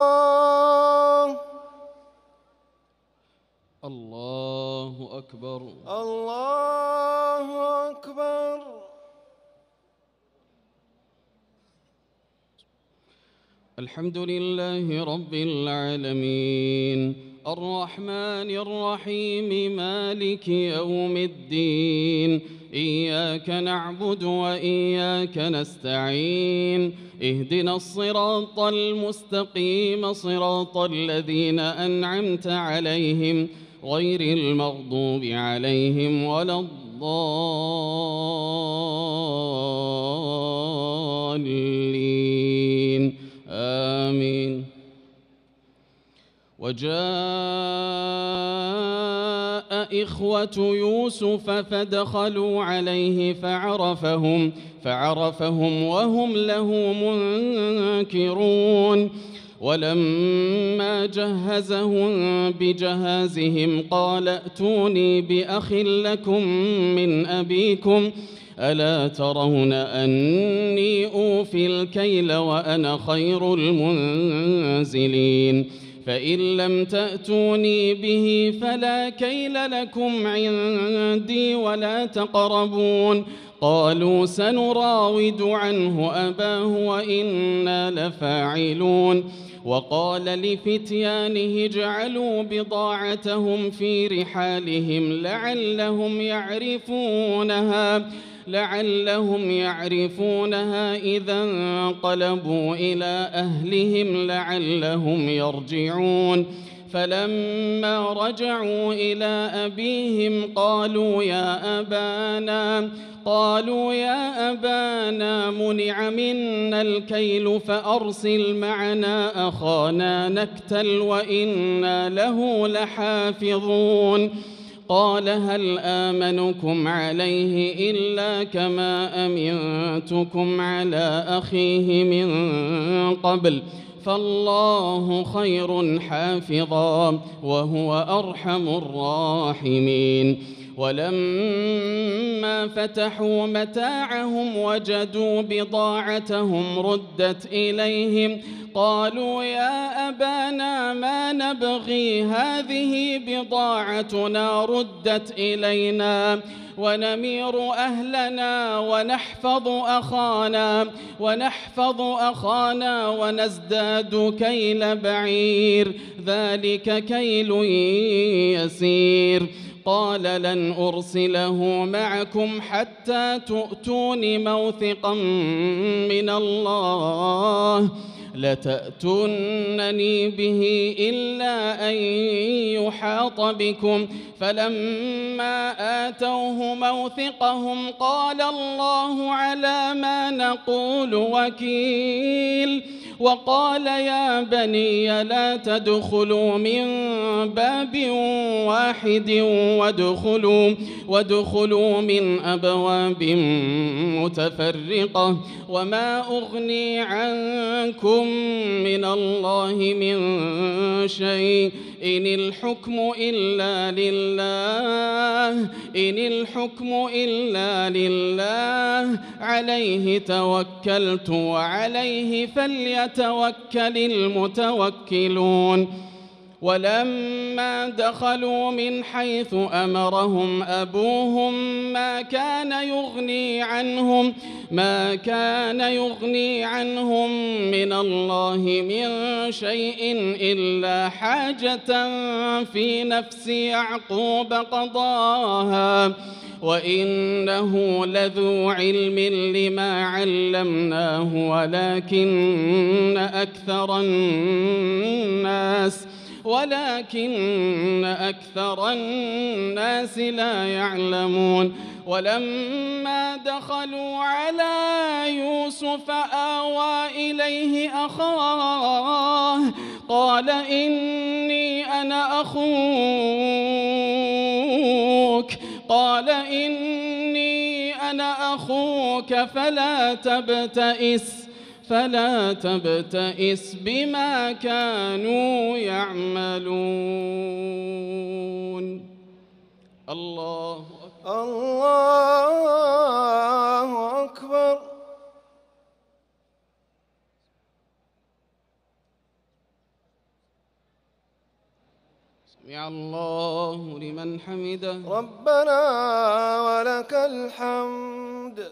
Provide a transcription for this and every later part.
الله أكبر. الله أكبر. الحمد لله رب العالمين الرحمن الرحيم مالك يوم الدين إياك نعبد وإياك نستعين اهدنا الصراط المستقيم صراط الذين أنعمت عليهم غير المغضوب عليهم ولا الضالين آمين. وجاء إخوة يوسف فدخلوا عليه فعرفهم وهم له منكرون. ولما جهزهم بجهازهم قال ائتوني بأخ لكم من أبيكم ألا ترون أني أوفي الكيل وأنا خير المنزلين فإن لم تأتوني به فلا كيل لكم عندي ولا تقربون. قالوا سنراود عنه أباه وإنا لفاعلون. وقال لفتيانه اجعلوا بضاعتهم في رحالهم لعلهم يعرفونها إذا انقلبوا إلى أهلهم لعلهم يرجعون. فلما رجعوا إلى أبيهم قالوا يا أبانا منع منا الكيل فأرسل معنا أخانا نكتل وإنا له لحافظون. قال هل آمنكم عليه إلا كما أمنتكم على أخيه من قبل فالله خير حافظا وهو أرحم الراحمين. ولما فتحوا متاعهم وجدوا بضاعتهم ردت إليهم قالوا يا أبانا ما نبغي هذه بضاعتنا ردت إلينا ونمير أهلنا ونحفظ أخانا ونزداد كيل بعير ذلك كيل يسير. قال لن أرسله معكم حتى تؤتون موثقا من الله لتأتونني به إلا أن يحاط بكم. فلما آتوه موثقهم قال الله على ما نقول وكيل. وقال يا بني لا تدخلوا من باب واحد وادخلوا من أبواب متفرقة وما أغني عنكم من الله من شيء إن الحكم إلا لله عليه توكلت وعليه فليتوكل المتوكلون. ولما دخلوا من حيث أمرهم أبوهم ما كان يغني عنهم من الله من شيء إلا حاجة في نفس يعقوب قضاها وإنه لذو علم لما علمناه ولكن أكثر الناس لا يعلمون. ولما دخلوا على يوسف آوى إليه أخاه قال إني أنا أخوك فلا تبتئس بما كانوا يعملون. الله أكبر. سمع الله لمن حمده. ربنا ولك الحمد.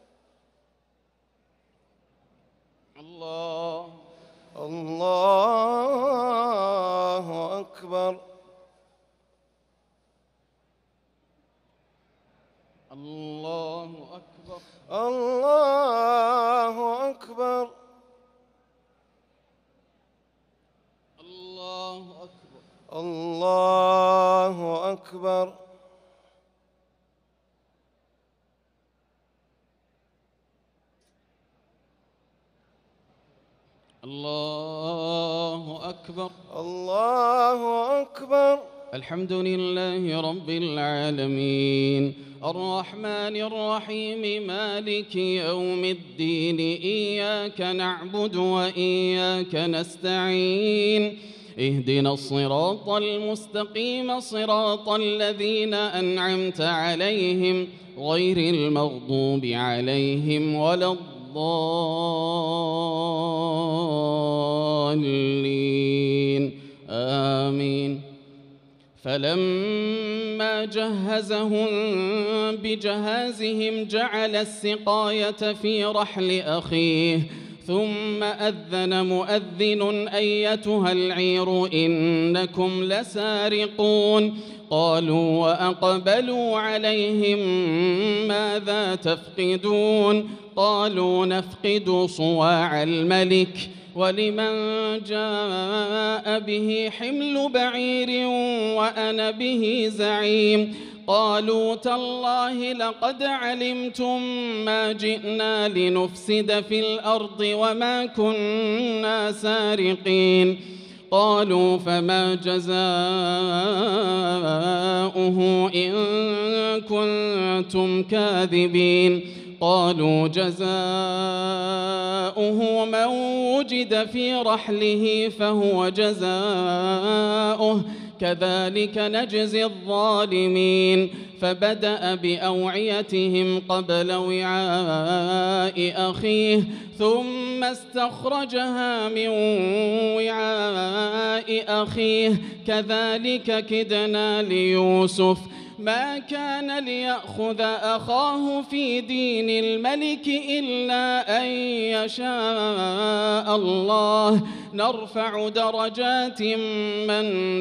الله. الله أكبر. الله أكبر. الله أكبر. الله أكبر. الله أكبر. الله أكبر. الله أكبر. الحمد لله رب العالمين الرحمن الرحيم مالك يوم الدين إياك نعبد وإياك نستعين اهدنا الصراط المستقيم صراط الذين أنعمت عليهم غير المغضوب عليهم ولا الضالين آمين. فلما جهزهم بجهازهم جعل السقاية في رحل أخيه ثم أذن مؤذن أيتها العير إنكم لسارقون قالوا وأقبلوا عليهم ماذا تفقدون قالوا نفقد صواع الملك ولمن جاء به حمل بعير وأنا به زعيم قالوا تالله لقد علمتم ما جئنا لنفسد في الأرض وما كنا سارقين قالوا فما جزاؤه إن كنتم كاذبين قالوا جزاؤه من وجد في رحله فهو جزاؤه كذلك نجزي الظالمين فبدأ بأوعيتهم قبل وعاء أخيه ثم استخرجها من وعاء أخيه كذلك كدنا ليوسف ما كان ليأخذ أخاه في دين الملك إلا أن يشاء الله نرفع درجات من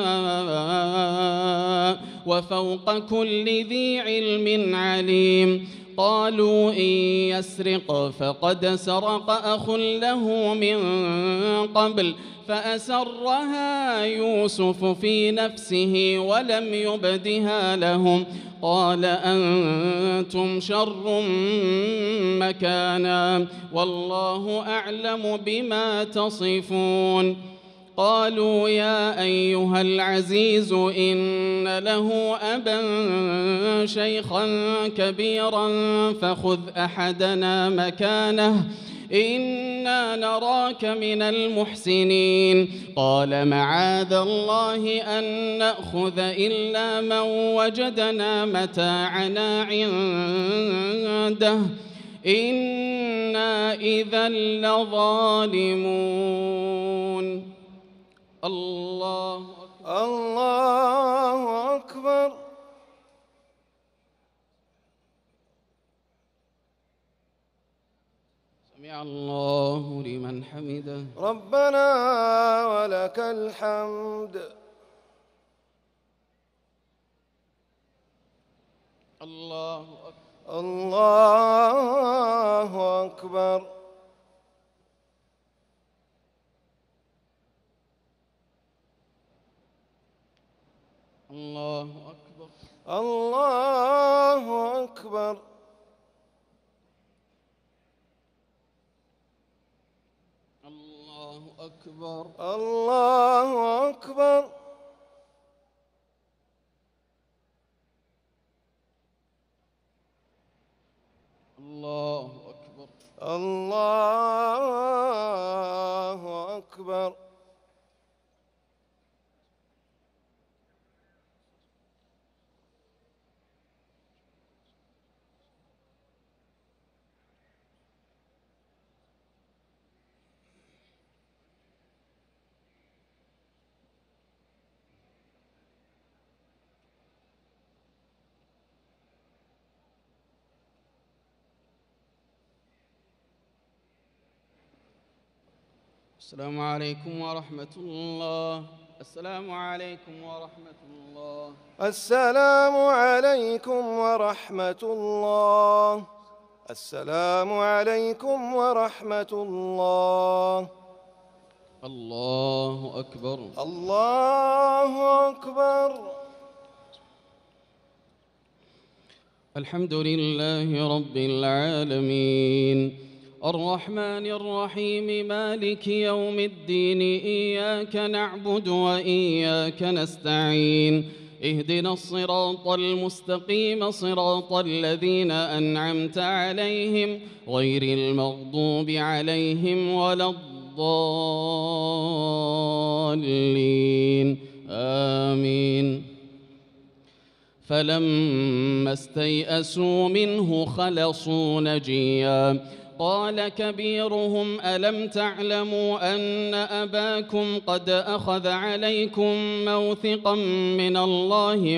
نشاء وفوق كل ذي علم عليم قالوا إن يسرق فقد سرق أخ له من قبل فأسرها يوسف في نفسه ولم يبدها لهم قال أنتم شر مكانا والله أعلم بما تصفون قالوا يا أيها العزيز إن له أبا شيخا كبيرا فخذ أحدنا مكانه إنا نراك من المحسنين قال معاذ الله أن نأخذ إلا من وجدنا متاعنا عنده إنا إذا لظالمون الله أكبر. الله أكبر. سمع الله لمن حمده. ربنا ولك الحمد. الله أكبر. الله أكبر. الله أكبر. الله أكبر. الله أكبر. الله أكبر. الله أكبر. الله أكبر. السلام عليكم ورحمة الله. السلام عليكم ورحمة الله. السلام عليكم ورحمة الله. السلام عليكم ورحمة الله. الله أكبر. الله أكبر. الحمد لله رب العالمين الرحمن الرحيم مالك يوم الدين إياك نعبد وإياك نستعين اهدنا الصراط المستقيم صراط الذين أنعمت عليهم غير المغضوب عليهم ولا الضالين آمين. فلما استيئسوا منه خلصوا نجيا قال كبيرهم ألم تعلموا أن أباكم قد أخذ عليكم موثقا من الله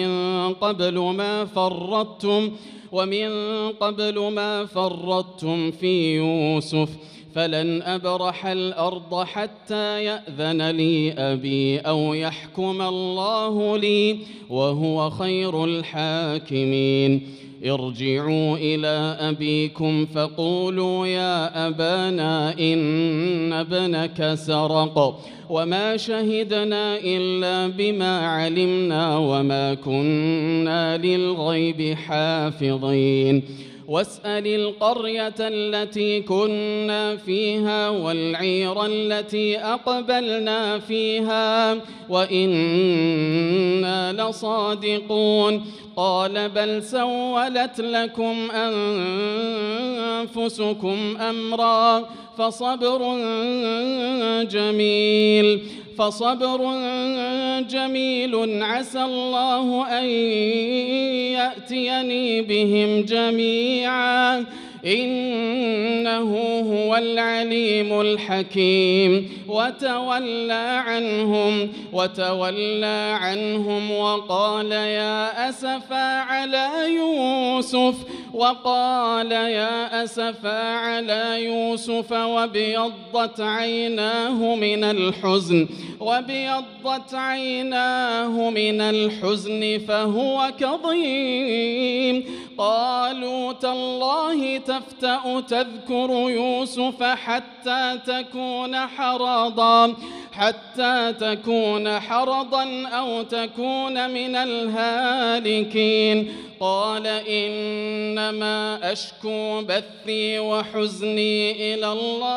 ومن قبل ما فرطتم في يوسف فلن أبرح الأرض حتى يأذن لي أبي أو يحكم الله لي وهو خير الحاكمين. ارجعوا إلى أبيكم فقولوا يا أبانا إن ابنك سرق وما شهدنا إلا بما علمنا وما كنا للغيب حافظين. واسأل القرية التي كنا فيها والعير التي أقبلنا فيها وإنا لصادقون. قال بل سولت لكم أنفسكم أمرا فصبر جميل عسى الله أن يأتيني بهم جميعا إنه هو العليم الحكيم. وتولى عنهم وقال يا أسفا على يوسف وابيضت عيناه من الحزن فهو كظيم. قالوا تالله تفتأ تذكر يوسف حتى تكون حرضا أو تكون من الهالكين. قال إنما أشكو بثي وحزني إلى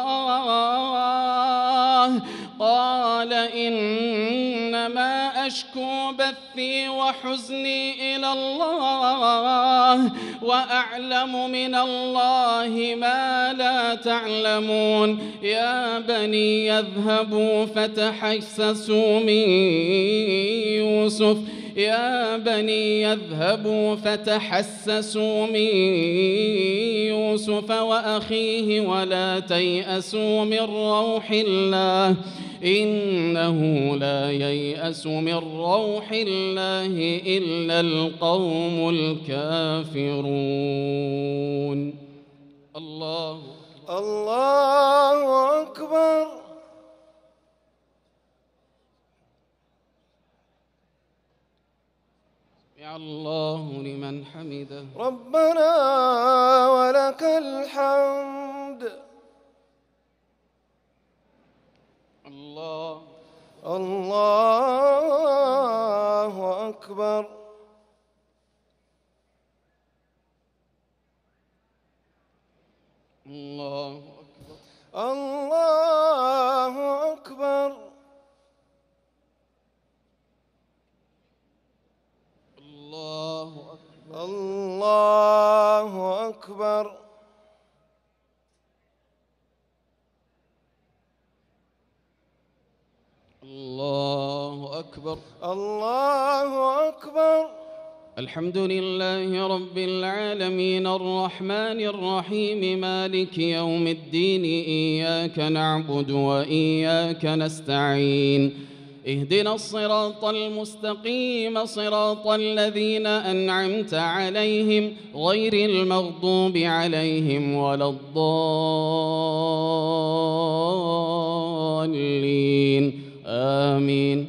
الله وأعلم من الله ما لا تعلمون. يا بني يذهبوا فتحسسوا من يوسف وأخيه ولا تيأسوا من روح الله إنه لا ييأس من روح الله إلا القوم الكافرون. الله أكبر. يا الله لمن حمده. ربنا ولك الحمد. الله أكبر. الله أكبر. الله أكبر. الله أكبر. الله أكبر. الله أكبر. الله أكبر. الحمد لله رب العالمين الرحمن الرحيم مالك يوم الدين إياك نعبد وإياك نستعين اهدنا الصراط المستقيم صراط الذين أنعمت عليهم غير المغضوب عليهم ولا الضالين الضالين آمين.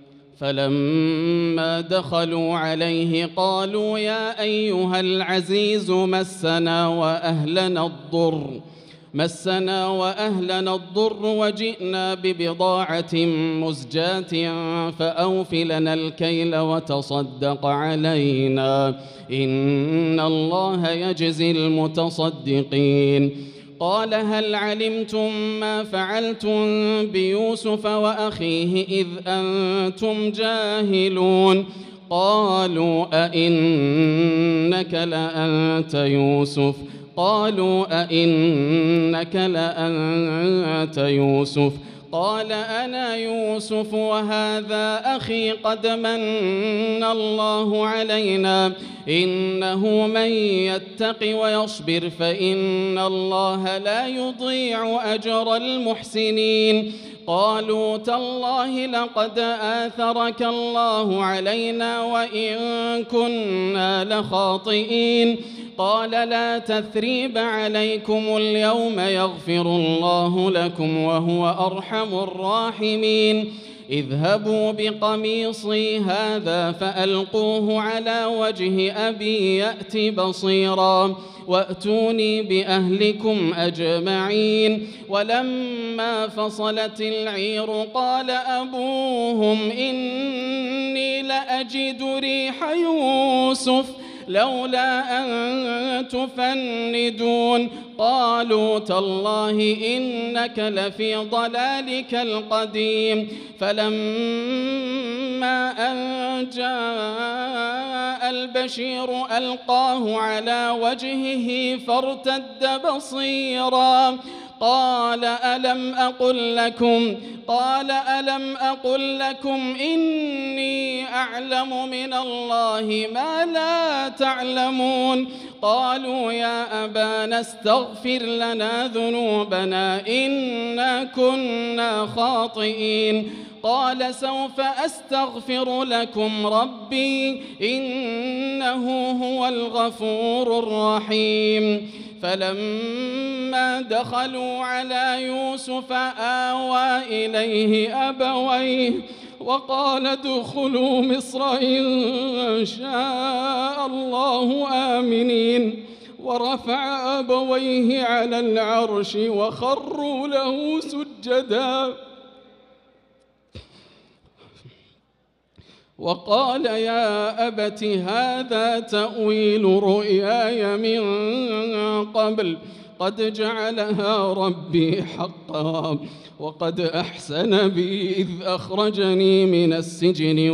فلما دخلوا عليه قالوا يا أيها العزيز مسنا وأهلنا الضر وجئنا ببضاعة مزجاة فأوف لنا الكيل وتصدق علينا إن الله يجزي المتصدقين. قال هل علمتم ما فعلتم بيوسف وأخيه إذ أنتم جاهلون؟ قالوا أئنك لأنت يوسف قال أنا يوسف وهذا أخي قد من الله علينا إنه من يتق ويصبر فإن الله لا يضيع أجر المحسنين. قالوا تالله لقد آثرك الله علينا وإن كنا لخاطئين. قال لا تثريب عليكم اليوم يغفر الله لكم وهو أرحم الراحمين. اذهبوا بقميصي هذا فألقوه على وجه أبي يأت بصيرا وأتوني بأهلكم أجمعين. ولما فصلت العير قال أبوهم إني لأجد ريح يوسف لولا أن تفندون. قالوا تالله إنك لفي ضلالك القديم. فلما أن جاء البشير ألقاه على وجهه فارتد بصيرا قال ألم أقل لكم إني أعلم من الله ما لا تعلمون. قالوا يا أبانا استغفر لنا ذنوبنا إنا كنا خاطئين. قال سوف أستغفر لكم ربي إنه هو الغفور الرحيم. فلما دخلوا على يوسف آوى إليه أبويه وقال ادخلوا مصر إن شاء الله آمنين. ورفع أبويه على العرش وخروا له سجدا وقال يا أبت هذا تأويل رؤياي من قبل قد جعلها ربي حقا وقد أحسن بي إذ أخرجني من السجن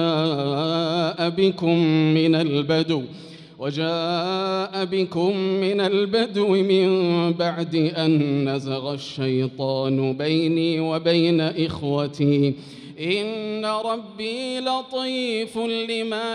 وجاء بكم من البدو من بعد أن نزغ الشيطان بيني وبين إخوتي إن ربي لطيف لما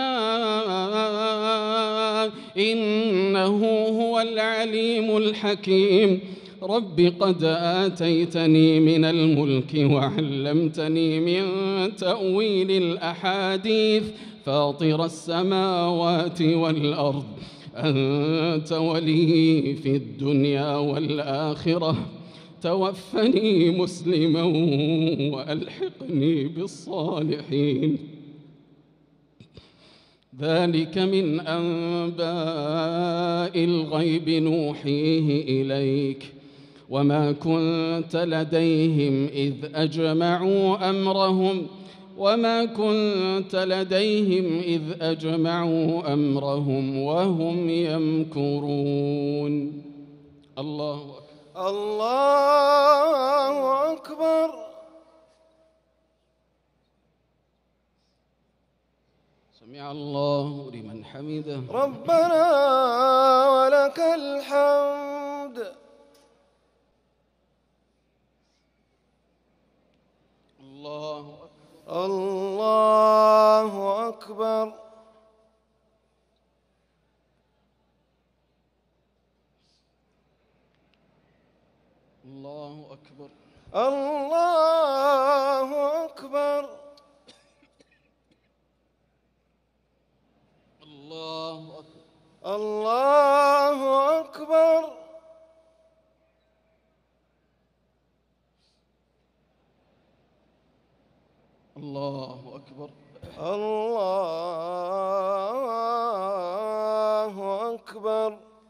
يشاء إنه هو العليم الحكيم. رب قد آتيتني من الملك وعلمتني من تأويل الأحاديث فاطر السماوات والأرض أنت ولي في الدنيا والآخرة توفني مسلما وألحقني بالصالحين. ذلك من أنباء الغيب نوحيه إليك وما كنت لديهم إذ أجمعوا أمرهم وهم يمكرون. الله أكبر. الله أكبر. سمع الله لمن حمده. ربنا ولك الحمد. الله أكبر. الله أكبر. الله أكبر. الله أكبر. الله أكبر. الله أكبر. الله أكبر. الله أكبر.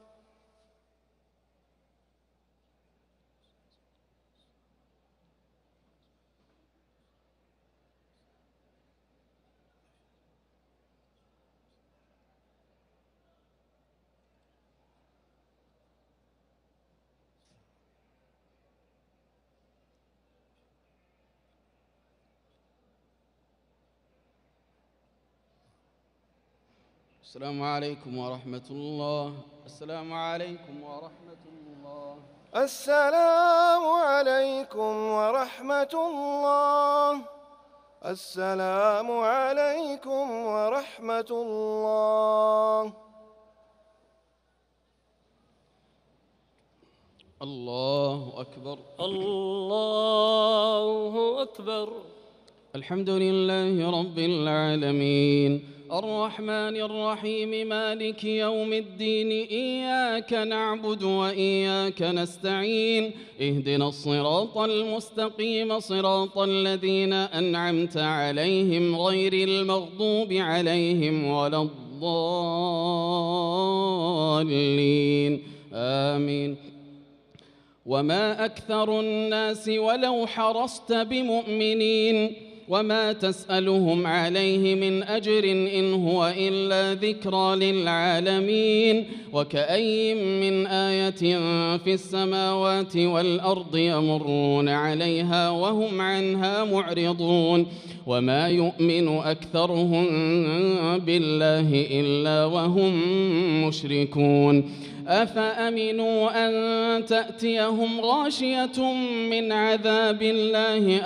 السلام عليكم ورحمة الله. السلام عليكم ورحمة الله. السلام عليكم ورحمة الله. السلام عليكم ورحمة الله. الله أكبر. الله أكبر. الحمد لله رب العالمين الرحمن الرحيم مالك يوم الدين إياك نعبد وإياك نستعين اهدنا الصراط المستقيم صراط الذين أنعمت عليهم غير المغضوب عليهم ولا الضالين آمين. وما أكثر الناس ولو حرصت بمؤمنين وما تسألهم عليه من أجر إن هو إلا ذكرى للعالمين. وكأي من آية في السماوات والأرض يمرون عليها وهم عنها معرضون وما يؤمن أكثرهم بالله إلا وهم مشركون. أفأمنوا أن تأتيهم غاشية من عذاب الله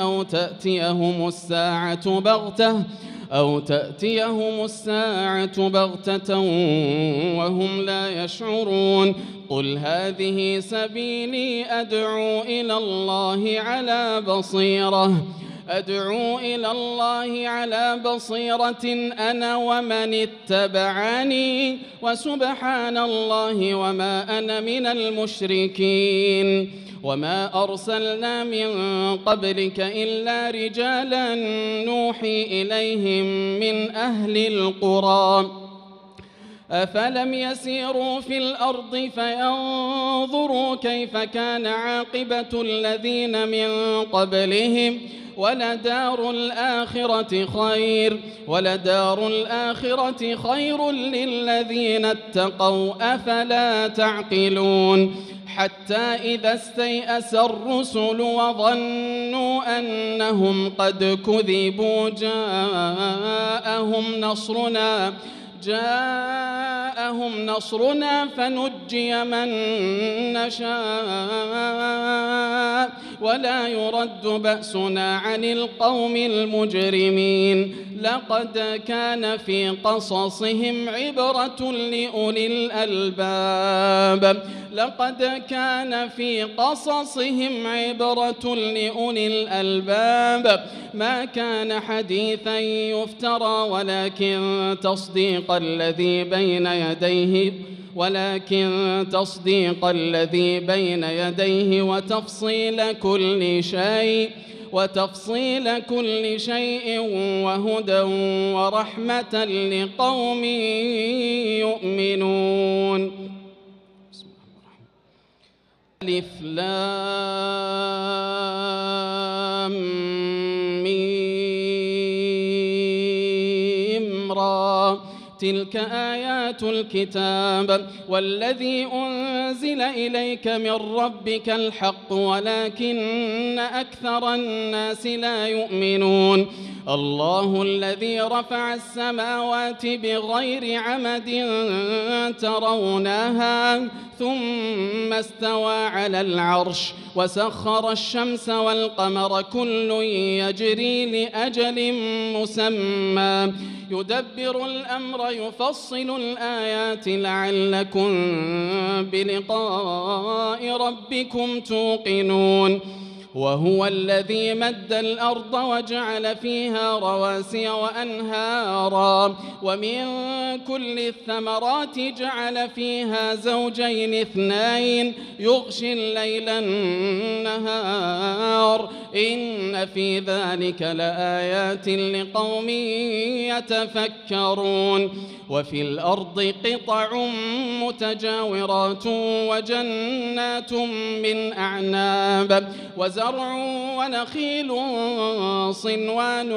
أو تأتيهم الساعة بغتة وهم لا يشعرون. قل هذه سبيلي أدعو إلى الله على بصيرة أنا ومن اتبعني وسبحان الله وما أنا من المشركين. وما أرسلنا من قبلك إلا رجالا نوحي إليهم من أهل القرى أفلم يسيروا في الأرض فينظروا كيف كان عاقبة الذين من قبلهم ولدار الآخرة خير للذين اتقوا أفلا تعقلون. حتى إذا استيأس الرسل وظنوا أنهم قد كذبوا جاءهم نصرنا فنجي من نشاء ولا يرد بأسنا عن القوم المجرمين. لقد كان في قصصهم عبرة لأولي الألباب ما كان حديثا يفترى ولكن تصديق الذي بين يديه وتفصيل كل شيء وهدى ورحمة لقوم يؤمنون. ألف لام ميم را تلك آيات الكتاب والذي أنزل إليك من ربك الحق ولكن أكثر الناس لا يؤمنون. الله الذي رفع السماوات بغير عمد ترونها ثم استوى على العرش وسخر الشمس والقمر كل يجري لأجل مسمى يدبر الأمر يفصل الآيات لعلكم بلقاء ربكم توقنون. وهو الذي مد الأرض وجعل فيها رواسي وأنهارا ومن كل الثمرات جعل فيها زوجين اثنين يغشي الليل النهار إن في ذلك لآيات لقوم يتفكرون وفي الأرض قطع متجاورات وجنات من أعناب وزرع ونخيل صنوان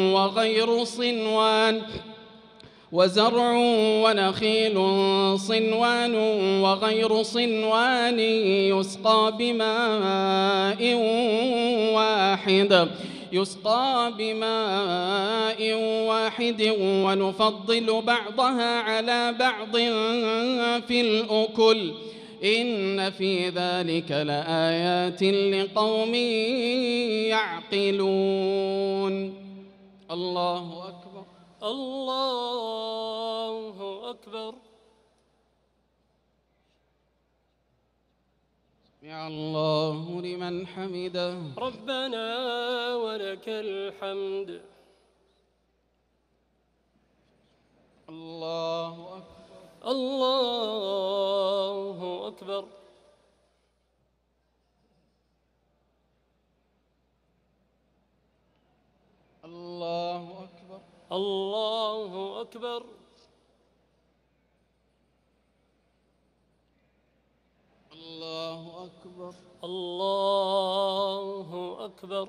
وغير صنوان يسقى بماء واحد ونفضل بعضها على بعض في الأكل إن في ذلك لآيات لقوم يعقلون. الله أكبر. الله أكبر. سمع الله لمن حمده. ربنا ولك الحمد. الله أكبر. الله أكبر. الله أكبر. الله أكبر. الله أكبر. الله أكبر.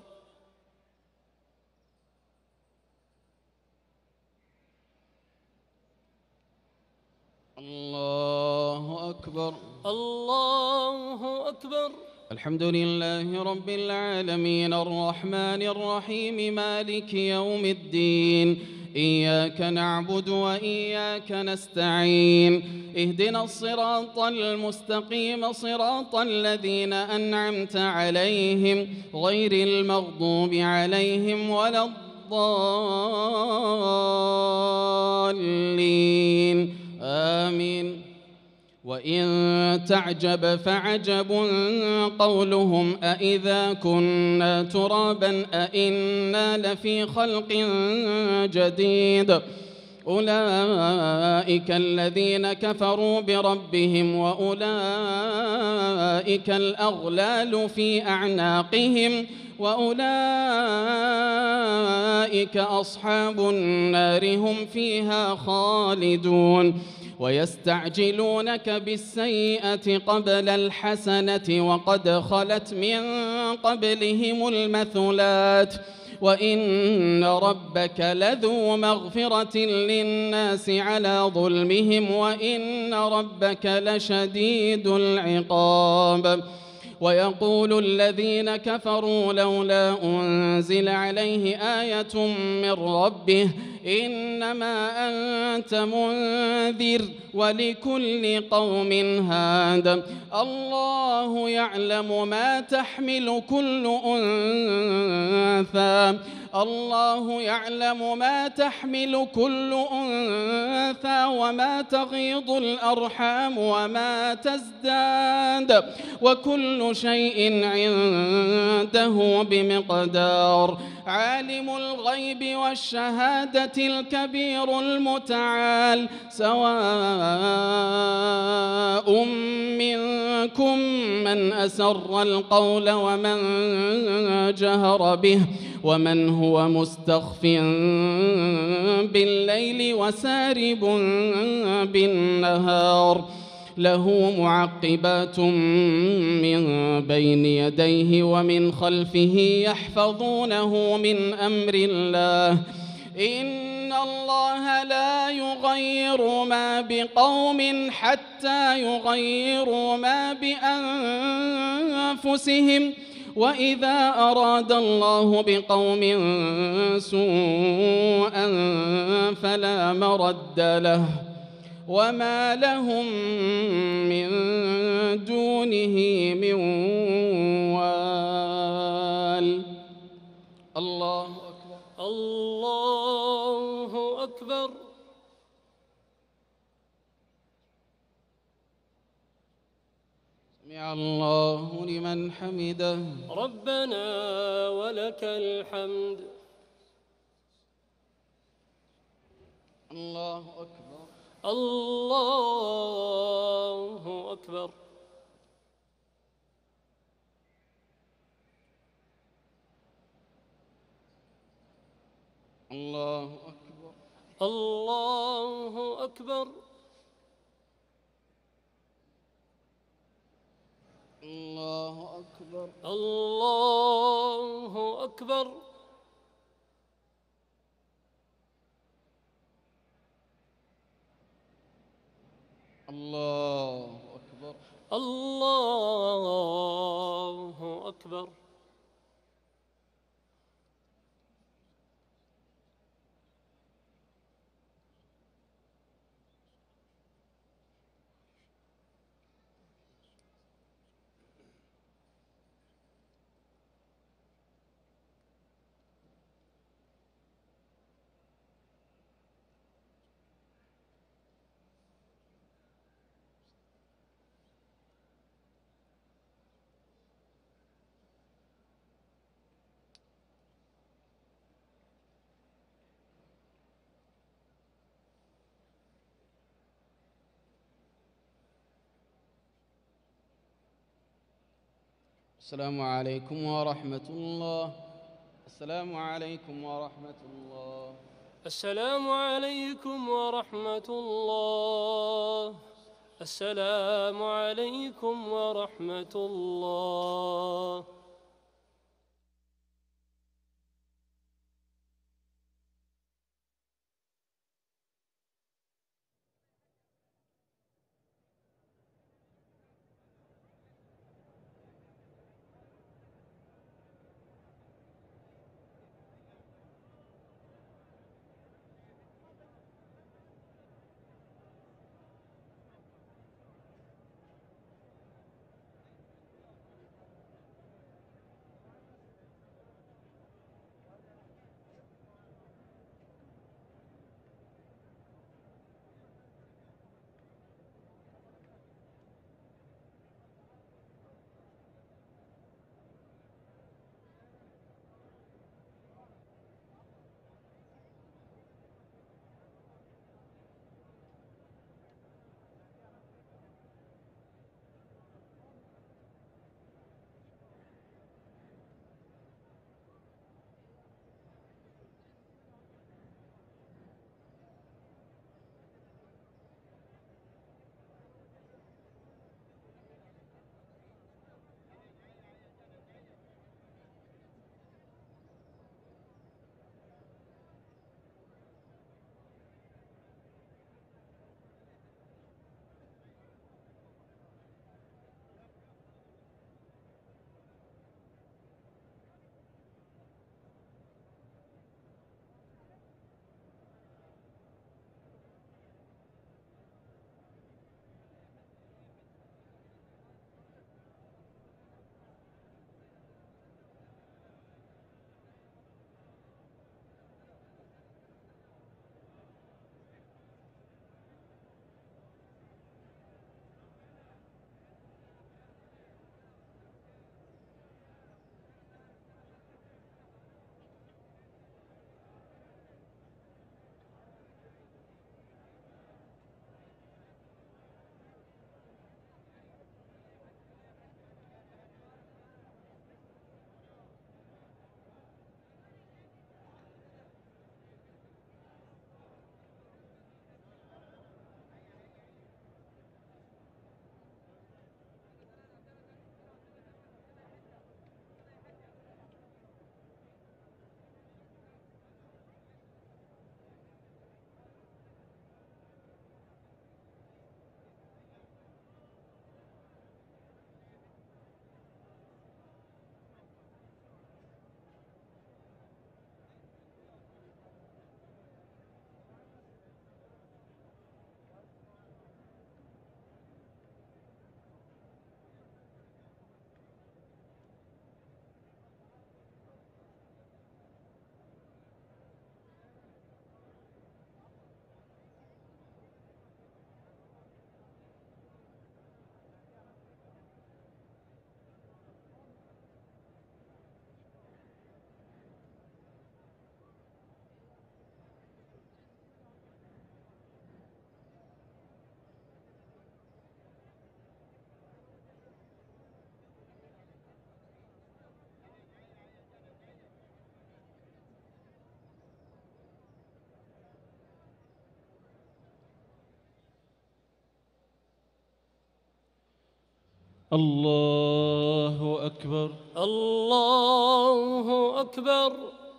الله أكبر. الله أكبر. الحمد لله رب العالمين الرحمن الرحيم مالك يوم الدين إياك نعبد وإياك نستعين اهدنا الصراط المستقيم صراط الذين أنعمت عليهم غير المغضوب عليهم ولا الضالين آمين. وإن تعجب فعجب قولهم أإذا كنا ترابا أإنا لفي خلق جديد أولئك الذين كفروا بربهم وأولئك الأغلال في أعناقهم وأولئك أصحاب النار هم فيها خالدون ويستعجلونك بالسيئة قبل الحسنة وقد خلت من قبلهم المثلات وإن ربك لذو مغفرة للناس على ظلمهم وإن ربك لشديد العقاب. ويقول الذين كفروا لولا أنزل عليه آية من ربه إنما أنت منذر ولكل قوم هاد الله يعلم ما تحمل كل أنثى الله يعلم ما تحمل كل أنثى وما تغيض الأرحام وما تزداد وكل شيء عنده بمقدار. عالم الغيب والشهادة الكبير المتعال سواء منكم من أسر القول ومن جهر به ومن هو مستخف بالليل وسارب بالنهار له معقبات من بين يديه ومن خلفه يحفظونه من أمر الله إن الله لا يغير ما بقوم حتى يغيروا ما بأنفسهم وإذا أراد الله بقوم سوءا فلا مرد له وما لهم من دونه من وال. الله أكبر. الله أكبر. سمع سمع الله لمن حمده. ربنا ولك الحمد. الله أكبر. الله أكبر. الله أكبر. الله أكبر. الله أكبر. الله أكبر. الله أكبر. الله أكبر. السلام عليكم ورحمة الله. السلام عليكم ورحمة الله. السلام عليكم ورحمة الله. السلام عليكم ورحمة الله. الله أكبر. الله أكبر.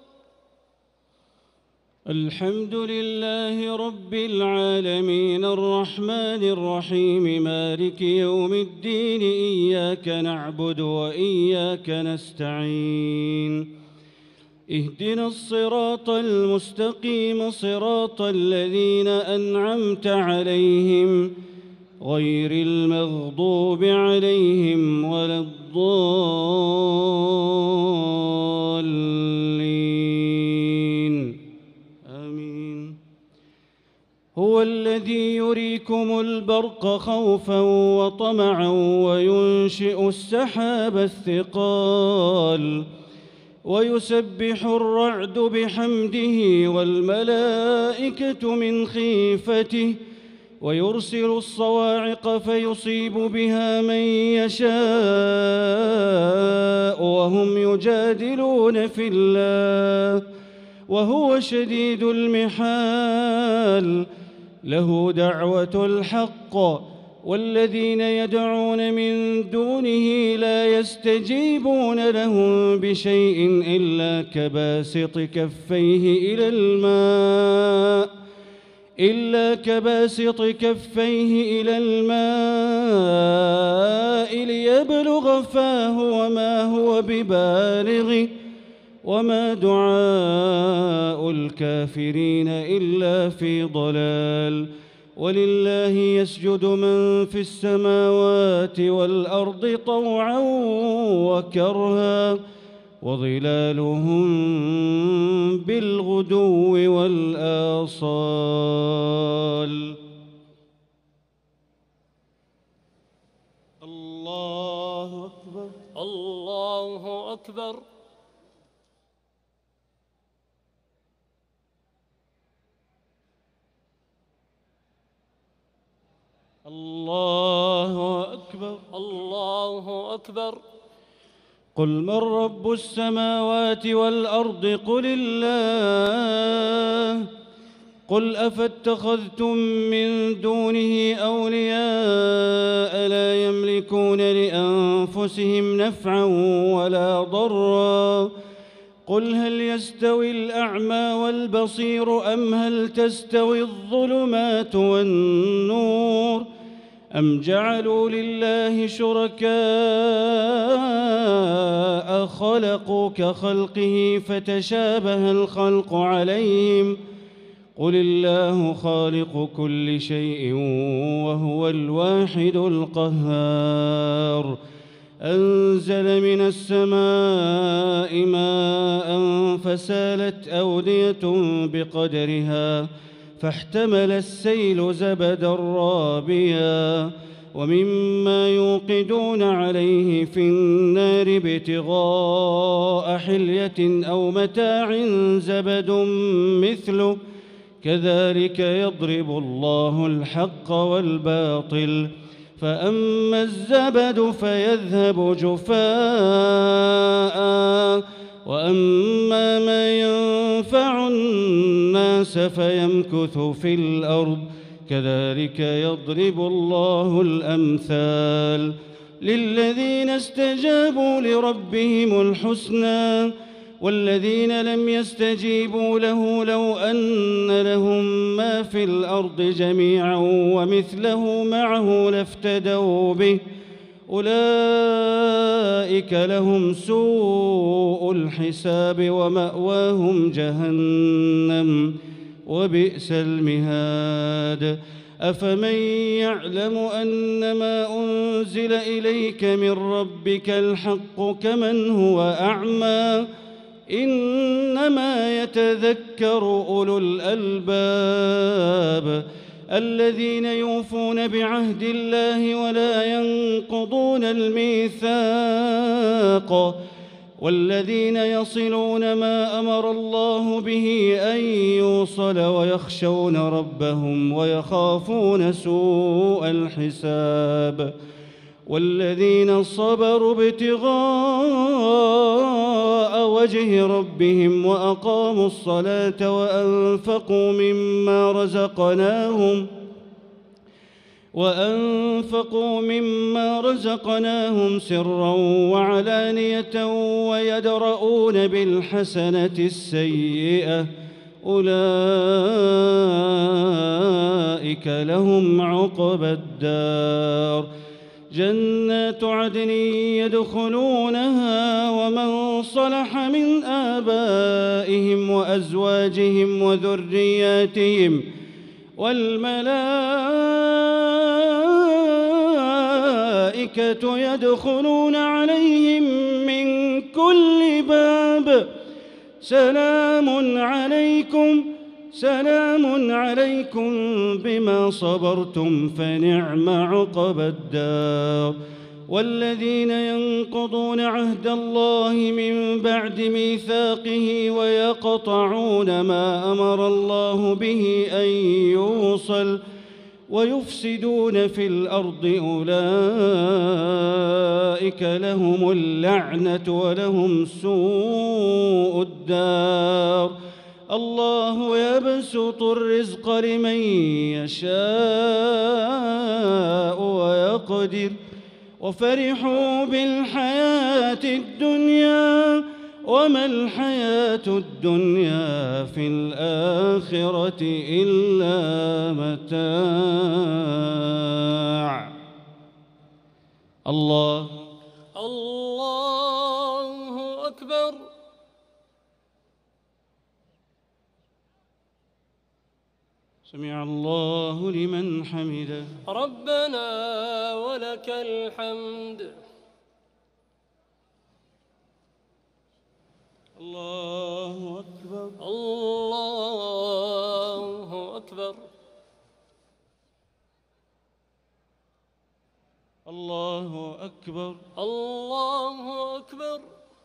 الحمد لله رب العالمين الرحمن الرحيم مالك يوم الدين إياك نعبد وإياك نستعين اهدنا الصراط المستقيم صراط الذين أنعمت عليهم غير المغضوب عليهم ولا الضالين آمين. هو الذي يريكم البرق خوفا وطمعا وينشئ السحاب الثقال ويسبح الرعد بحمده والملائكة من خيفته ويرسل الصواعق فيصيب بها من يشاء وهم يجادلون في الله وهو شديد المحال له دعوة الحق والذين يدعون من دونه لا يستجيبون لهم بشيء إلا كباسط كفيه إلى الماء ليبلغ فاه وما هو ببالغه وما دعاء الكافرين إلا في ضلال. ولله يسجد من في السماوات والأرض طوعا وكرها وظلالهم بالغدو والآصال. الله أكبر. الله أكبر. الله أكبر. الله أكبر. قل من رب السماوات والأرض قل الله قل أفاتخذتم من دونه أولياء لا يملكون لأنفسهم نفعا ولا ضرا قل هل يستوي الأعمى والبصير أم هل تستوي الظلمات والنور أم جعلوا لله شركاء خلقوا كخلقه فتشابه الخلق عليهم قل الله خالق كل شيء وهو الواحد القهار أنزل من السماء ماء فسالت أودية بقدرها فاحتمل السيل زبدا رابيا ومما يوقدون عليه في النار ابتغاء حلية أو متاع زبد مثله كذلك يضرب الله الحق والباطل فأما الزبد فيذهب جفاء وأما ما ينفع الناس فيمكث في الأرض كذلك يضرب الله الأمثال للذين استجابوا لربهم الحسنى والذين لم يستجيبوا له لو أن لهم ما في الأرض جميعا ومثله معه لافتدوا به أولئك لهم سوء الحساب ومأواهم جهنم وبئس المهاد أفمن يعلم أنما أنزل إليك من ربك الحق كمن هو أعمى إنما يتذكر أولو الألباب الذين يوفون بعهد الله ولا ينقضون الميثاق والذين يصلون ما أمر الله به أن يوصل ويخشون ربهم ويخافون سوء الحساب والذين صبروا ابتغاء وجه ربهم وأقاموا وأنفقوا مما رزقناهم سرا وعلانية ويدرؤون بالحسنة السيئة أولئك لهم عقبى الدار جنات عدن يدخلونها ومن صلح من آبائهم وأزواجهم وذرياتهم والملائكة يدخلون عليهم من كل باب سلام عليكم بما صبرتم فنعم عقبى الدار والذين ينقضون عهد الله من بعد ميثاقه ويقطعون ما أمر الله به أن يوصل ويفسدون في الأرض أولئك لهم اللعنة ولهم سوء الدار الله يبسط الرزق لمن يشاء ويقدر وفرحوا بالحياة الدنيا وما الحياة الدنيا في الآخرة إلا متاع. الله أكبر. سمع الله لمن حمده. ربنا ولك الحمد. الله أكبر. الله أكبر. الله أكبر. الله أكبر.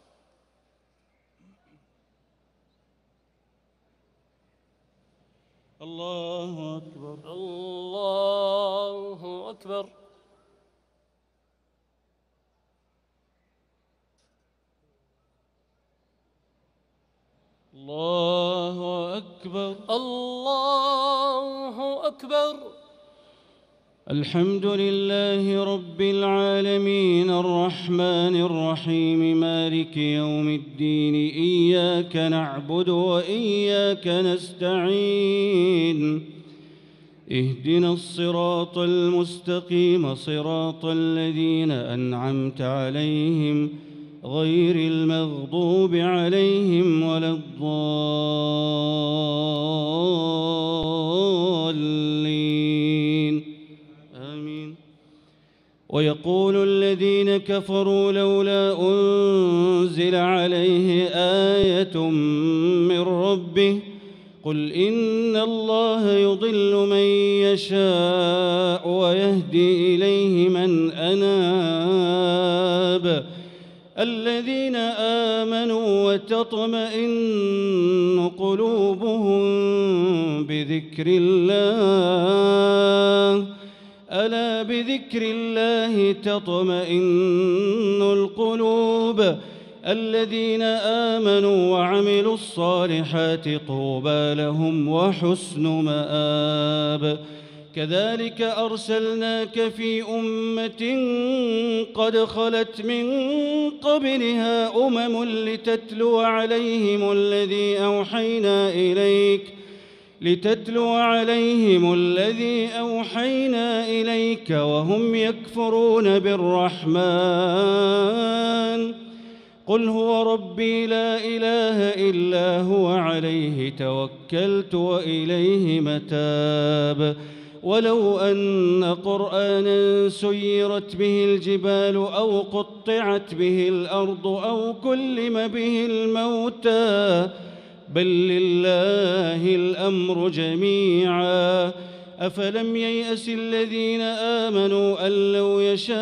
الله أكبر. الله أكبر. الله أكبر. الله أكبر. الحمد لله رب العالمين الرحمن الرحيم مالك يوم الدين إياك نعبد وإياك نستعين اهدنا الصراط المستقيم صراط الذين أنعمت عليهم غير المغضوب عليهم ولا الضالين آمين. ويقول الذين كفروا لولا أنزل عليه آية من ربه قل إن الله يضل من يشاء ويهدي إليه من أناب الذين آمنوا وتطمئن قلوبهم بذكر الله ألا بذكر الله تطمئن القلوب الذين آمنوا وعملوا الصالحات طوبى لهم وحسن مآب. كذلك أرسلناك في أمة قد خلت من قبلها أمم لتتلو عليهم الذي أوحينا إليك وهم يكفرون بالرحمن قل هو ربي لا إله إلا هو عليه توكلت وإليه متاب. ولو أن قرآنا سيرت به الجبال أو قطعت به الأرض أو كلم به الموتى بل لله الأمر جميعا أفلم ييأس الذين آمنوا أن لو يشاء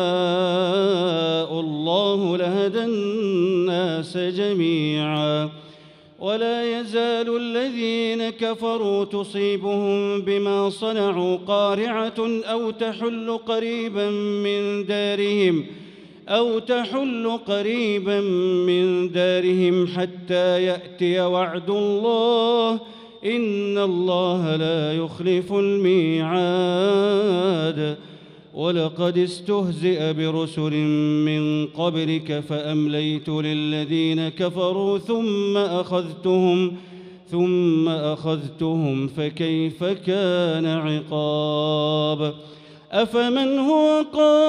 الله لهدى الناس جميعا ولا يزال الذين كفروا تصيبهم بما صنعوا قارعة أو تحل قريبا من دارهم حتى يأتي وعد الله إن الله لا يخلف الميعاد. ولقد استهزئ برسل من قبلك فأمليت للذين كفروا ثم أخذتهم فكيف كان عقاب. أفمن هو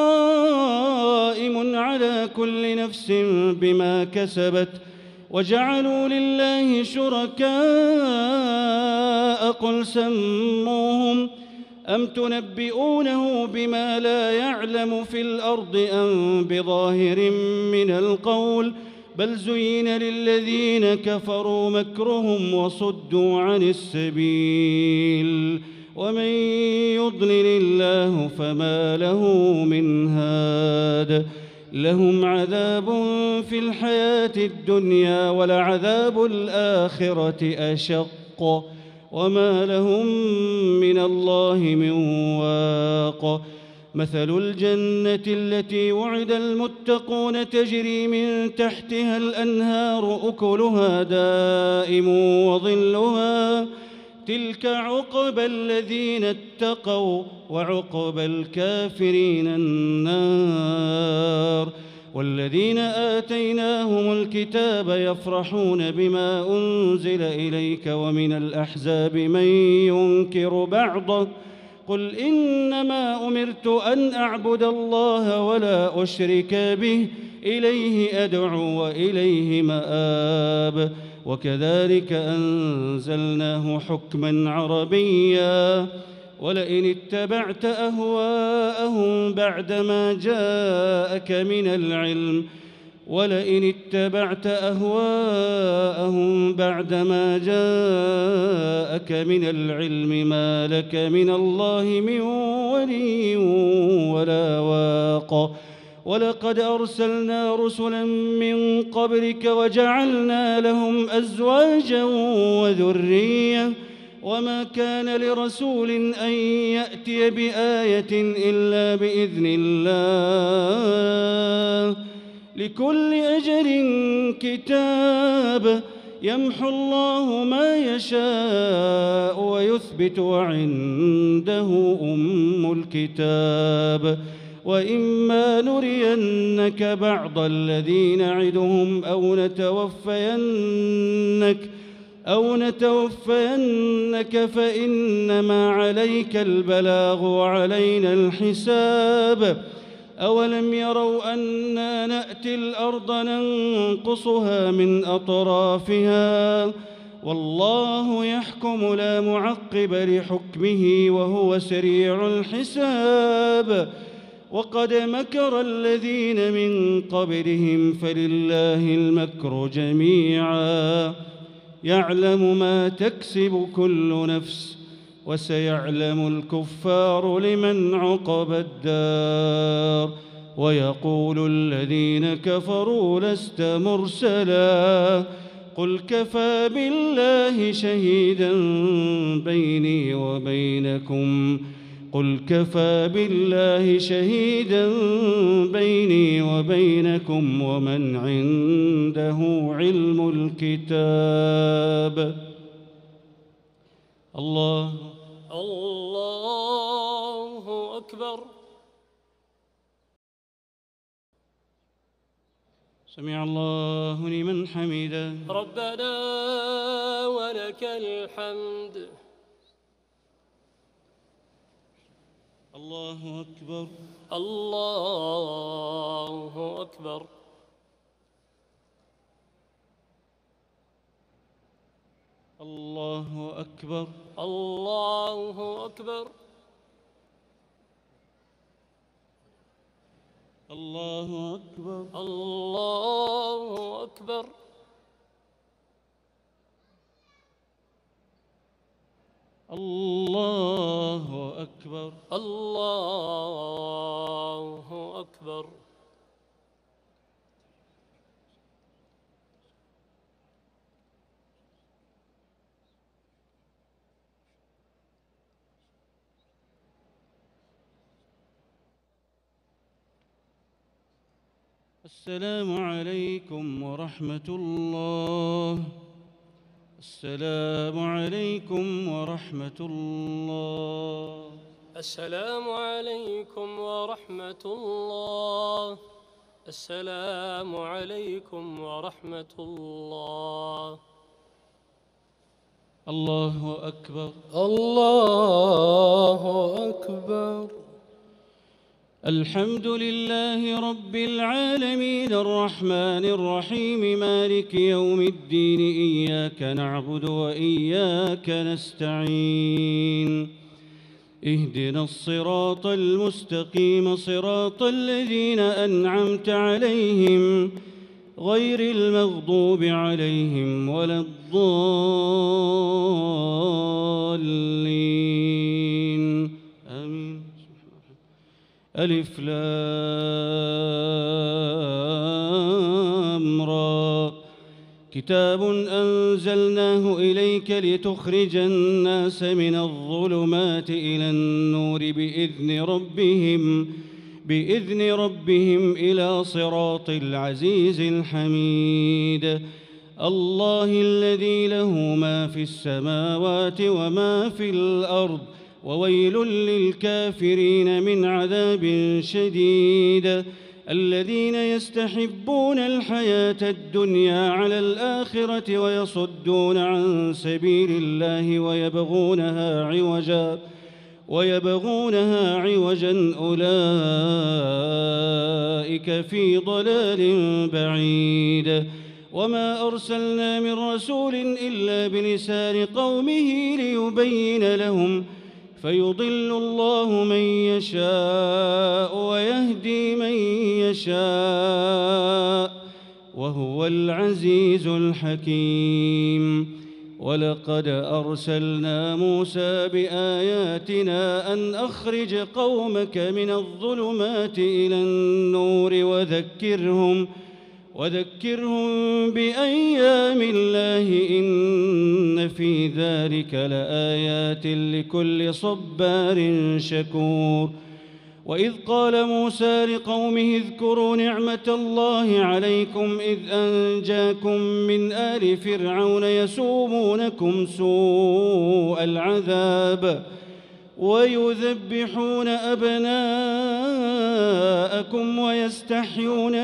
قائم على كل نفس بما كسبت وجعلوا لله شركاء قل سموهم أم تنبئونه بما لا يعلم في الأرض أم بظاهر من القول بل زين للذين كفروا مكرهم وصدوا عن السبيل ومن يضلل الله فما له من هاد. لهم عذاب في الحياة الدنيا ولعذاب الآخرة أشق وما لهم من الله من واق. مثل الجنة التي وعد المتقون تجري من تحتها الأنهار أكلها دائم وظلها تلك عقبى الذين اتقوا وعقبى الكافرين النار. والذين آتيناهم الكتاب يفرحون بما أنزل إليك ومن الأحزاب من ينكر بعضه قل إنما أمرت أن أعبد الله ولا أشرك به إليه أدعو وإليه مآب. وكذلك أنزلناه حكما عربيا ولئن اتبعت أهواءهم بعدما جاءك من العلم ما لك من الله من ولي ولا واق. ولقد أرسلنا رسلا من قبلك وجعلنا لهم أزواجا وذرية وما كان لرسول أن يأتي بآية إلا بإذن الله لكل أجل كتاب يمحو الله ما يشاء ويثبت وعنده أم الكتاب. وإما نرينك بعض الذي نعدهم أو نتوفينك فإنما عليك البلاغ وعلينا الحساب. أولم يروا أنا نأتي الأرض ننقصها من أطرافها والله يحكم لا معقب لحكمه وهو سريع الحساب. وقد مكر الذين من قبلهم فلله المكر جميعا يعلم ما تكسب كل نفس وسيعلم الكفار لمن عقبى الدار. ويقول الذين كفروا لست مرسلا قل كفى بالله شهيدا بيني وبينكم ومن عنده علم الكتاب. الله أكبر. سمع الله لمن حمده. ربنا ولك الحمد. الله أكبر. الله أكبر. الله أكبر. الله أكبر. الله أكبر. الله أكبر. الله أكبر. الله أكبر. السلام عليكم ورحمة الله. السلام عليكم ورحمة الله. السلام عليكم ورحمة الله. السلام عليكم ورحمة الله. الله أكبر. الله أكبر. الحمد لله رب العالمين الرحمن الرحيم مالك يوم الدين إياك نعبد وإياك نستعين اهدنا الصراط المستقيم صراط الذين أنعمت عليهم غير المغضوب عليهم ولا الضالين آمين. ألف لام را كتاب أنزلناه إليك لتخرج الناس من الظلمات إلى النور بإذن ربهم إلى صراط العزيز الحميد الله الذي له ما في السماوات وما في الأرض وويل للكافرين من عذاب شديد الذين يستحبون الحياة الدنيا على الآخرة ويصدون عن سبيل الله ويبغونها عوجا أولئك في ضلال بعيد وما أرسلنا من رسول إلا بلسان قومه ليبين لهم فيضل الله من يشاء ويهدي من يشاء وهو العزيز الحكيم ولقد أرسلنا موسى بآياتنا أن أخرج قومك من الظلمات إلى النور وذكرهم بأيام الله إن في ذلك لآيات لكل صبار شكور وإذ قال موسى لقومه اذكروا نعمة الله عليكم إذ أنجاكم من آل فرعون يسومونكم سوء العذاب ويذبحون أبناءكم ويستحيون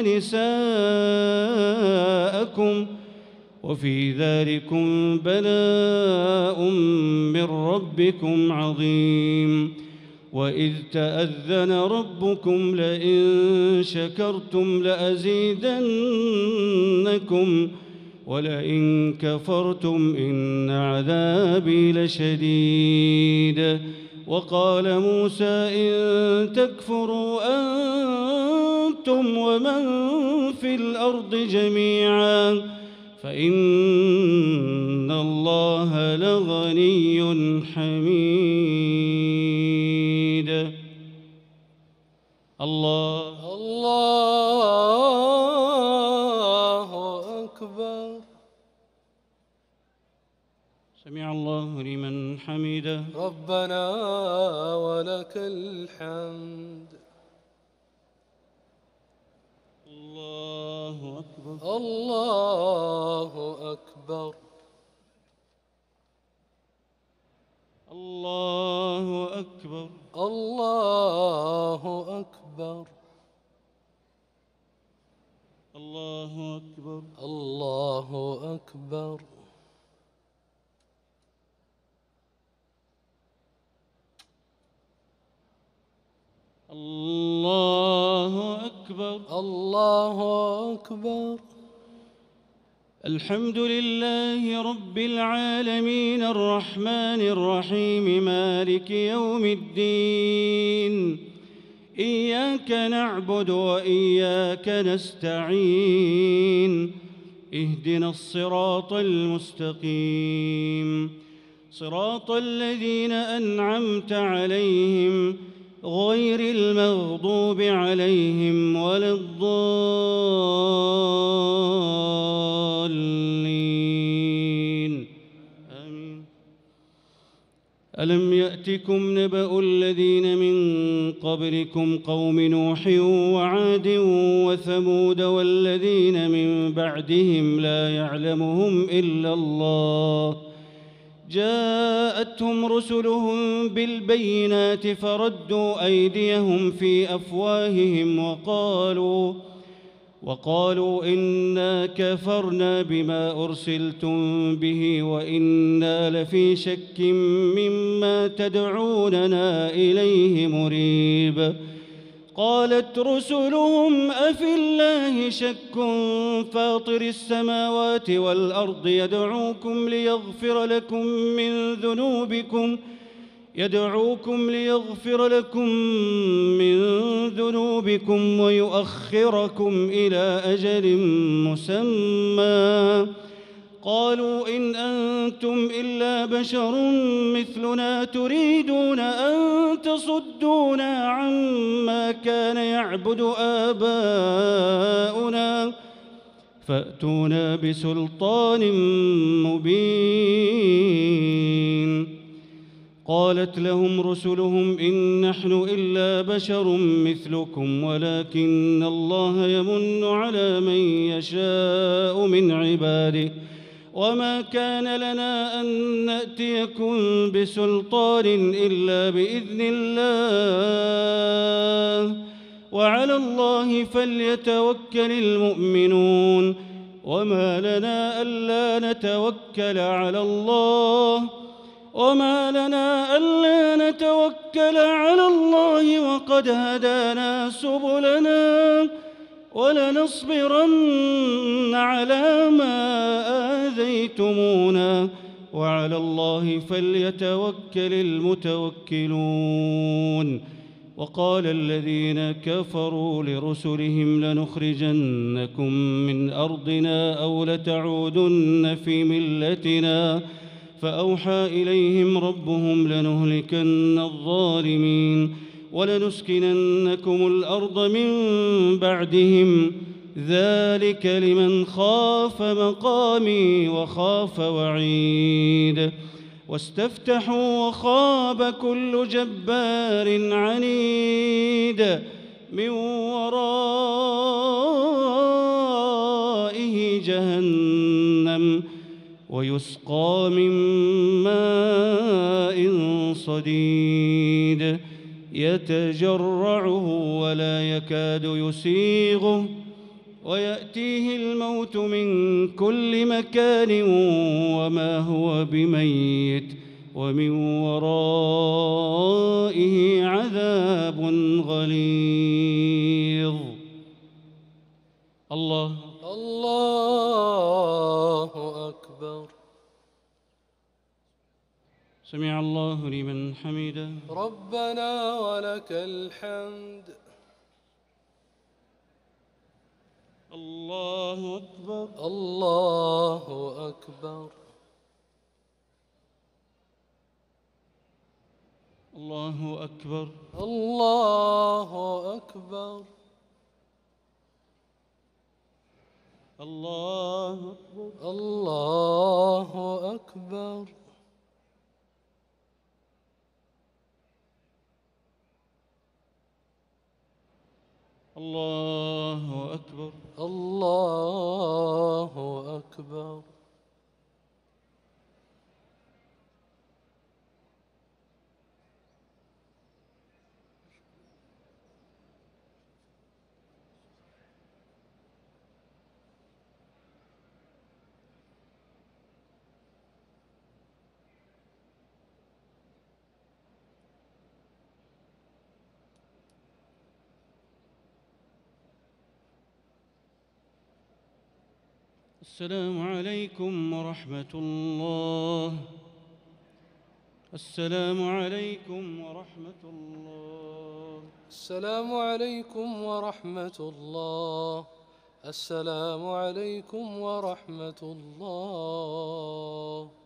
نساءكم وفي ذلكم بلاء من ربكم عظيم وإذ تأذن ربكم لئن شكرتم لأزيدنكم ولئن كفرتم إن عذابي لشديد وقال موسى إن تكفروا أنتم ومن في الأرض جميعا فإن الله لغني حميد الله أكبر. سمع الله لمن حمده ربنا ولك الحمد. الله أكبر. الله أكبر. الله أكبر. الله أكبر. الله أكبر. الله أكبر. الله أكبر. الله أكبر. الحمد لله رب العالمين الرحمن الرحيم مالك يوم الدين إياك نعبد وإياك نستعين اهدنا الصراط المستقيم صراط الذين أنعمت عليهم غير المغضوب عليهم ولا الضالين آمين. ألم يأتكم نبأ الذين من قبلكم قوم نوح وعاد وثمود والذين من بعدهم لا يعلمهم إلا الله جاءتهم رسلهم بالبينات فردوا أيديهم في أفواههم وقالوا إنا كفرنا بما أرسلتم به وإنا لفي شك مما تدعوننا إليه مريب. قالت رسلهم أفي الله شك فاطر السماوات والأرض يدعوكم ليغفر لكم من ذنوبكم ويؤخركم إلى أجل مسمى. قالوا إن أنتم إلا بشر مثلنا تريدون أن تصدونا عما كان يعبد آباؤنا فأتونا بسلطان مبين. قالت لهم رسلهم إن نحن إلا بشر مثلكم ولكن الله يمن على من يشاء من عباده وما كان لنا أن نأتيكم بسلطان إلا بإذن الله وعلى الله فليتوكل المؤمنون. وما لنا ألا نتوكل على الله وقد هدانا سبلنا ولنصبرن على ما آذيتمونا وعلى الله فليتوكل المتوكلون. وقال الذين كفروا لرسلهم لنخرجنكم من أرضنا أو لتعودن في ملتنا فأوحى إليهم ربهم لنهلكن الظالمين ولنسكننكم الأرض من بعدهم ذلك لمن خاف مقامي وخاف وعيد. واستفتحوا وخاب كل جبار عنيد من ورائه جهنم ويسقى من ماء صديد يتجرعه ولا يكاد يسيغه ويأتيه الموت من كل مكان وما هو بميت ومن ورائه عذاب غليظ. الله أكبر. سمع الله لمن حمده. ربنا ولك الحمد. الله أكبر. الله أكبر. الله أكبر. الله أكبر. الله أكبر. الله أكبر. الله أكبر. الله أكبر. السلام عليكم ورحمة الله. السلام عليكم ورحمة الله. السلام عليكم ورحمة الله. السلام عليكم ورحمة الله.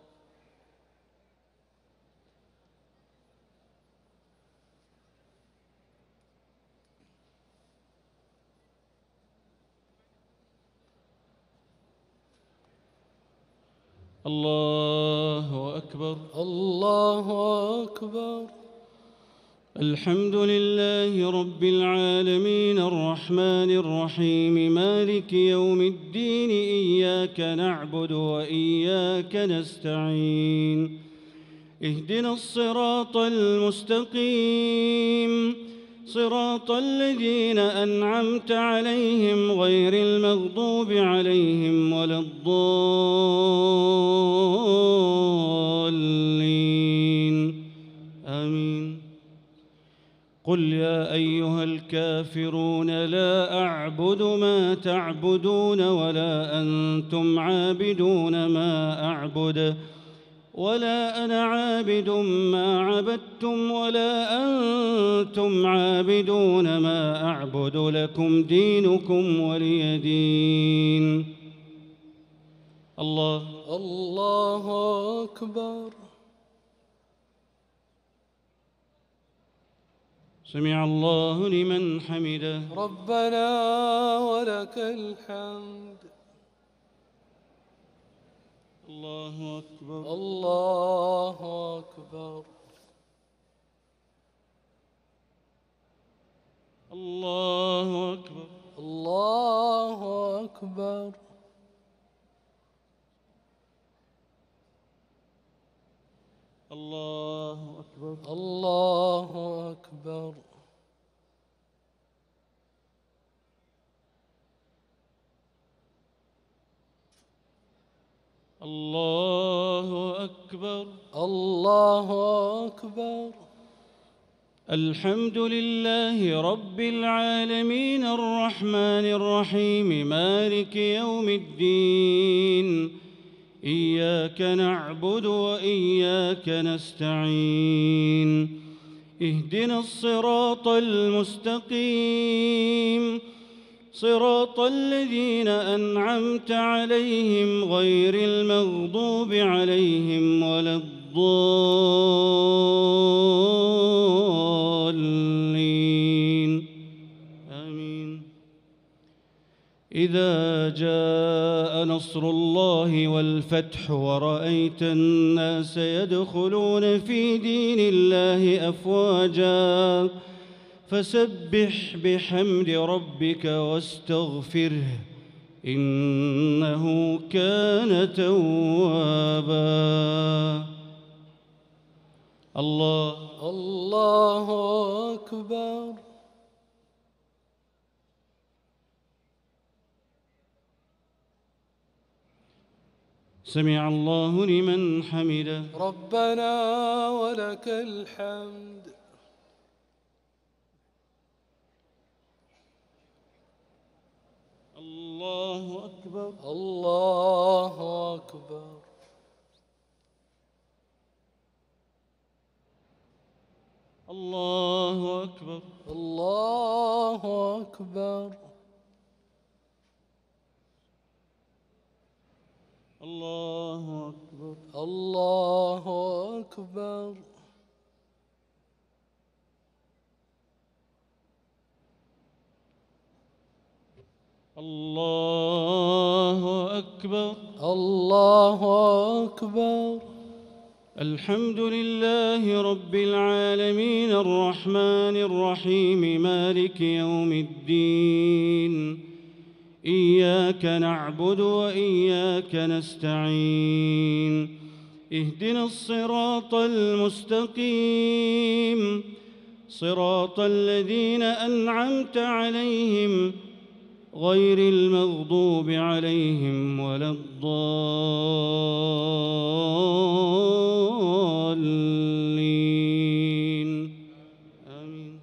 الله أكبر. الله أكبر. الحمد لله رب العالمين الرحمن الرحيم مالك يوم الدين إياك نعبد وإياك نستعين اهدنا الصراط المستقيم صراط الذين أنعمت عليهم غير المغضوب عليهم ولا الضالين آمين. قل يا أيها الكافرون لا أعبد ما تعبدون ولا أنتم عابدون ما أعبد ولا أنا عابد ما عبدتم ولا أنتم عابدون ما أعبد لكم دينكم ولي دين. الله أكبر. سمع الله لمن حمده. ربنا ولك الحمد. الله أكبر. الله أكبر. الله أكبر. الله أكبر. الله أكبر. الله أكبر. الله أكبر. الله أكبر. الحمد لله رب العالمين الرحمن الرحيم مالك يوم الدين إياك نعبد وإياك نستعين اهدنا الصراط المستقيم صراط الذين أنعمت عليهم غير المغضوب عليهم ولا الضالين آمين. إذا جاء نصر الله والفتح ورأيت الناس يدخلون في دين الله أفواجا فسبح بحمد ربك واستغفره إنه كان توابا. الله أكبر. سمع الله لمن حمده. ربنا ولك الحمد. الله أكبر. الله أكبر. الله أكبر. الله أكبر. الله أكبر. الله أكبر. الله أكبر. الله أكبر. الحمد لله رب العالمين الرحمن الرحيم مالك يوم الدين إياك نعبد وإياك نستعين اهدنا الصراط المستقيم صراط الذين أنعمت عليهم غير المغضوب عليهم ولا الضالين آمين.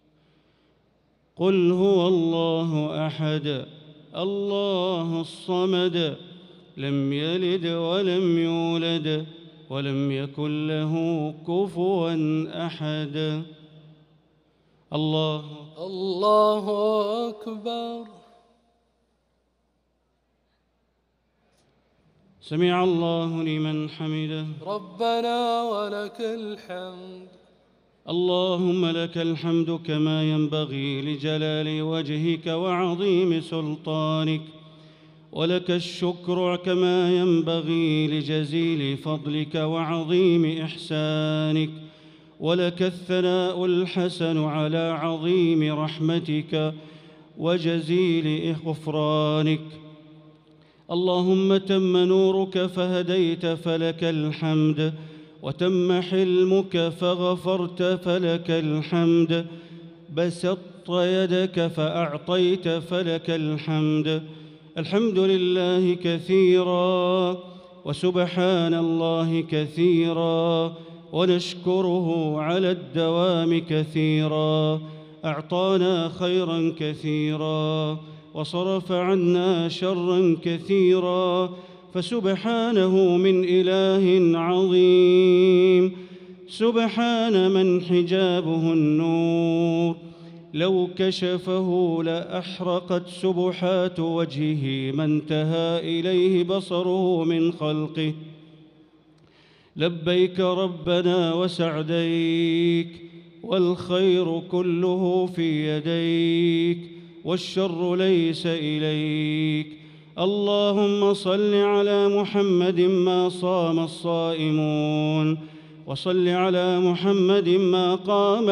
قل هو الله أحد الله الصمد لم يلد ولم يولد ولم يكن له كفوا أحد. الله أكبر. سمع الله لمن حمده. ربنا ولك الحمد. اللهم لك الحمد كما ينبغي لجلال وجهك وعظيم سلطانك ولك الشكر كما ينبغي لجزيل فضلك وعظيم إحسانك، ولك الثناء الحسن على عظيم رحمتك وجزيل غفرانك. اللهم تم نورك فهديت فلك الحمد، وتم حلمك فغفرت فلك الحمد، بسطت يدك فأعطيت فلك الحمد. الحمد لله كثيرا وسبحان الله كثيرا، ونشكره على الدوام كثيرا. أعطانا خيرا كثيرا وصرف عنا شرا كثيرا، فسبحانه من إله عظيم، سبحان من حجابه النور، لو كشفه لأحرقت سبحات وجهه ما انتهى إليه بصره من خلقه. لبيك ربنا وسعديك، والخير كله في يديك، والشر ليس إليك. اللهم صل على محمد ما صام الصائمون، وصل على محمد ما قام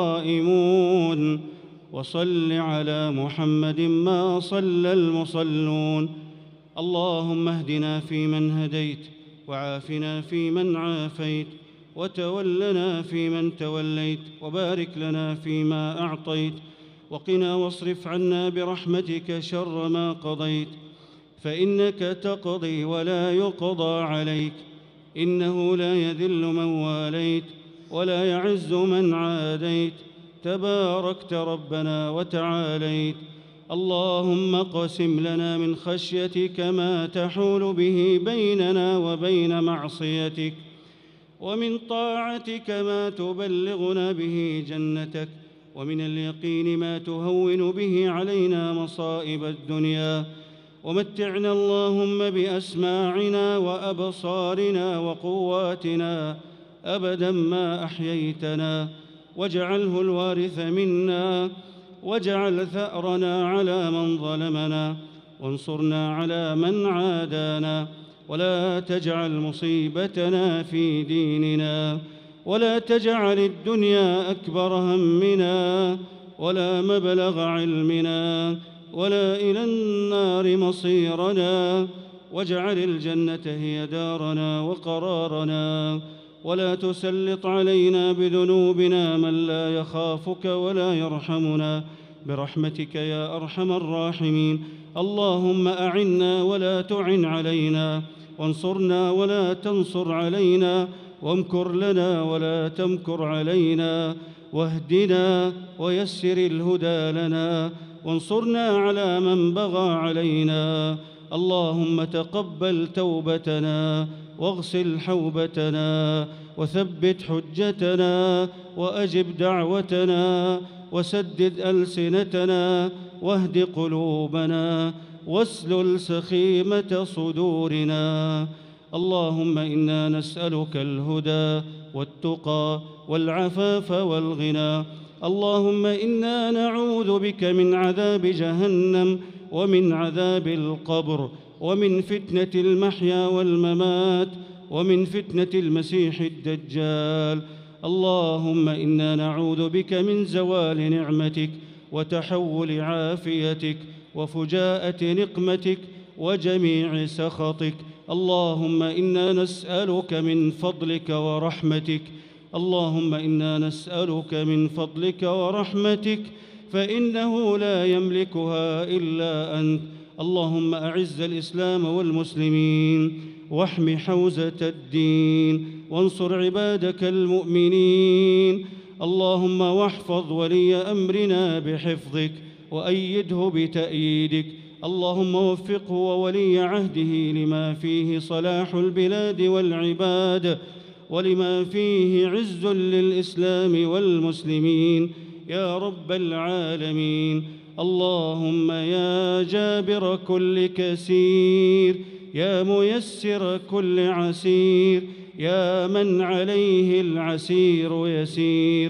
القائمون، وصل على محمد ما صلى المصلون. اللهم اهدنا فيمن هديت، وعافنا فيمن عافيت، وتولنا فيمن توليت، وبارك لنا فيما أعطيت، وقنا واصرف عنا برحمتك شر ما قضيت، فإنك تقضي ولا يقضى عليك، إنه لا يذل من واليت ولا يعز من عاديت، تباركت ربنا وتعاليت. اللهم اقسم لنا من خشيتك ما تحول به بيننا وبين معصيتك، ومن طاعتك ما تبلغنا به جنتك، ومن اليقين ما تهون به علينا مصائب الدنيا. ومتعنا اللهم بأسماعنا وأبصارنا وقواتنا أبدا ما أحييتنا، واجعله الوارث منا، واجعل ثأرنا على من ظلمنا، وانصرنا على من عادانا، ولا تجعل مصيبتنا في ديننا، ولا تجعل الدنيا أكبر همنا ولا مبلغ علمنا، ولا إلى النار مصيرنا، واجعل الجنة هي دارنا وقرارنا، ولا تسلط علينا بذنوبنا من لا يخافك ولا يرحمنا، برحمتك يا أرحم الراحمين. اللهم أعنا ولا تعن علينا، وانصرنا ولا تنصر علينا، وامكر لنا ولا تمكر علينا، واهدنا ويسر الهدى لنا، وانصرنا على من بغى علينا. اللهم تقبل توبتنا، واغسل حوبتنا، وثبت حجتنا، وأجب دعوتنا، وسدد ألسنتنا، واهد قلوبنا، واسلل سخيمة صدورنا. اللهم إنا نسألك الهدى والتقى والعفاف والغنى. اللهم إنا نعوذ بك من عذاب جهنم، ومن عذاب القبر، ومن فتنة المحيا والممات، ومن فتنة المسيح الدجال. اللهم إنا نعوذ بك من زوال نعمتك، وتحول عافيتك، وفجاءة نقمتك، وجميع سخطك. اللهم إنا نسألك من فضلك ورحمتك، اللهم إنا نسألك من فضلك ورحمتك، فإنه لا يملكها إلا أنت. اللهم أعز الإسلام والمسلمين، واحم حوزة الدين، وانصر عبادك المؤمنين. اللهم واحفظ ولي أمرنا بحفظك، وأيده بتأييدك. اللهم وفقه وولي عهده لما فيه صلاح البلاد والعباد، ولما فيه عز للإسلام والمسلمين يا رب العالمين. اللهم يا جابر كل كسير، يا ميسر كل عسير، يا من عليه العسير يسير،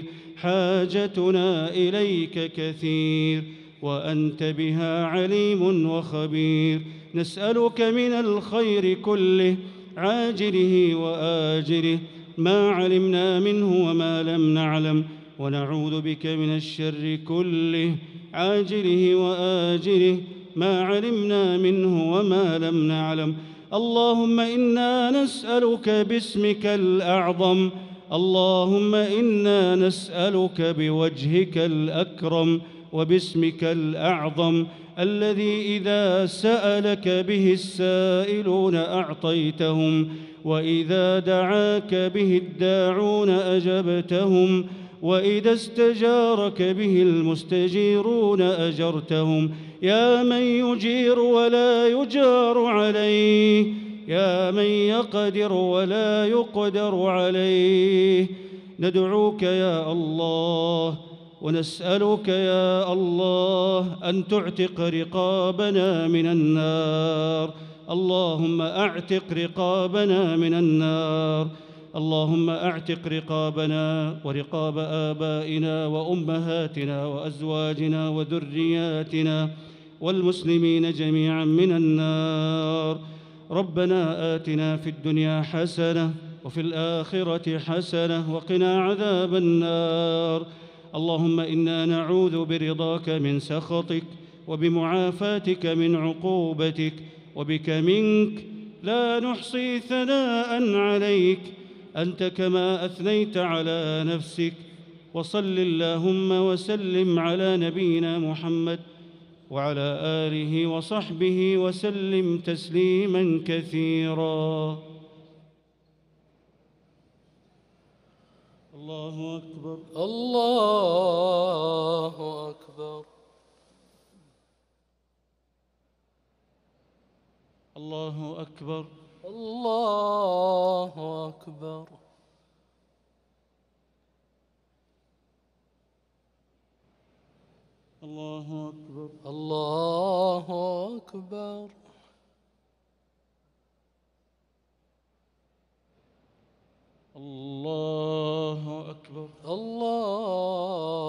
حاجتنا إليك كثير، وأنت بها عليم وخبير. نسألك من الخير كله عاجله وآجله ما علمنا منه وما لم نعلم، ونعوذ بك من الشر كله عاجله وآجله ما علمنا منه وما لم نعلم. اللهم إنا نسألك باسمك الأعظم، اللهم إنا نسألك بوجهك الأكرم وباسمك الأعظم الذي إذا سألك به السائلون أعطيتهم، وإذا دعاك به الداعون أجبتهم، وإذا استجارك به المستجيرون أجرتهم، يا من يجير ولا يجار عليه، يا من يقدر ولا يقدر عليه. ندعوك يا الله ونسألك يا الله أن تعتق رقابنا من النار. اللهم أعتق رقابنا من النار، اللهم أعتق رقابنا ورقاب آبائنا وأمهاتنا وأزواجنا وذرياتنا والمسلمين جميعا من النار. ربنا آتنا في الدنيا حسنة وفي الآخرة حسنة وقنا عذاب النار. اللهم إنا نعوذ برضاك من سخطك وبمعافاتك من عقوبتك، وبك منك لا نحصي ثناء عليك أنت كما أثنيت على نفسك. وصل اللهم وسلم على نبينا محمد وعلى آله وصحبه وسلم تسليما كثيرا. الله أكبر الله أكبر الله أكبر الله أكبر الله أكبر الله أكبر الله أكبر الله